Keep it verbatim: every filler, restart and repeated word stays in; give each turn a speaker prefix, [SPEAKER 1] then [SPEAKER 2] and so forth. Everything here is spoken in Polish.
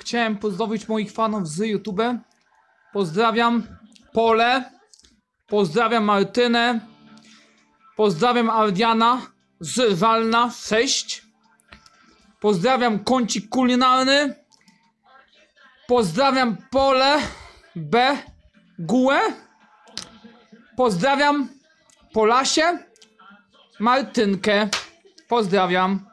[SPEAKER 1] chciałem pozdrowić moich fanów z YouTube. Pozdrawiam Pole, pozdrawiam Martynę, pozdrawiam Ardiana z Walna sześć, pozdrawiam Kącik Kulinarny, pozdrawiam Pole B, Gułę, pozdrawiam Polasie, Martynkę, pozdrawiam.